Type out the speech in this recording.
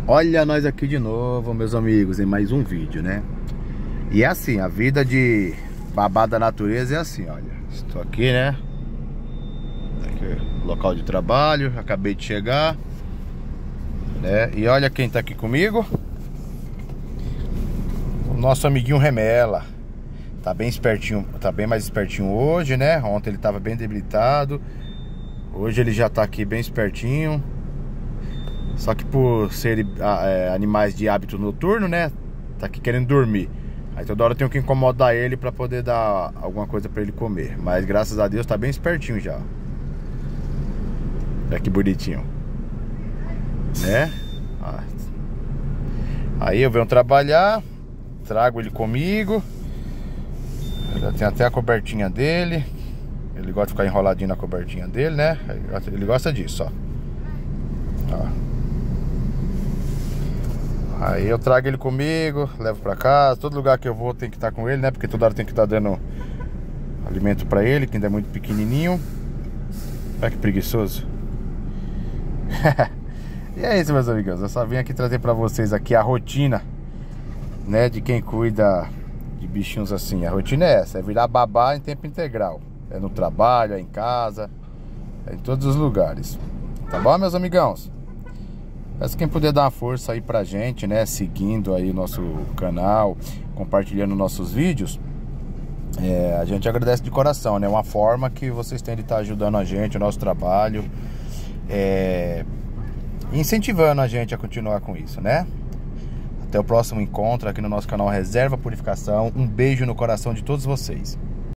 Olha nós aqui de novo, meus amigos, em mais um vídeo, né? E é assim, a vida de babá da natureza é assim, olha. Estou aqui, né? Aqui, local de trabalho, acabei de chegar, né? E olha quem tá aqui comigo. O nosso amiguinho Remela. Tá bem espertinho, tá bem mais espertinho hoje, né? Ontem ele tava bem debilitado. Hoje ele já tá aqui bem espertinho. Só que por serem animais de hábito noturno, né? Tá aqui querendo dormir. Aí toda hora eu tenho que incomodar ele pra poder dar alguma coisa pra ele comer. Mas graças a Deus tá bem espertinho já. Olha que bonitinho, né? Aí eu venho trabalhar, trago ele comigo. Já tem até a cobertinha dele. Ele gosta de ficar enroladinho na cobertinha dele, né? Ele gosta disso, ó. Aí eu trago ele comigo, levo pra casa. Todo lugar que eu vou tem que estar com ele, né? Porque toda hora tem que estar dando alimento pra ele, que ainda é muito pequenininho. Olha que preguiçoso. E é isso, meus amigos. Eu só vim aqui trazer pra vocês aqui a rotina, né? De quem cuida de bichinhos assim. A rotina é essa, é virar babá em tempo integral. É no trabalho, é em casa, é em todos os lugares. Tá bom, meus amigãos? Peço quem puder dar uma força aí pra gente, né? Seguindo aí o nosso canal, compartilhando nossos vídeos. A gente agradece de coração, né? Uma forma que vocês têm de estar ajudando a gente, o nosso trabalho, incentivando a gente a continuar com isso, né? Até o próximo encontro aqui no nosso canal Reserva Purificação. Um beijo no coração de todos vocês.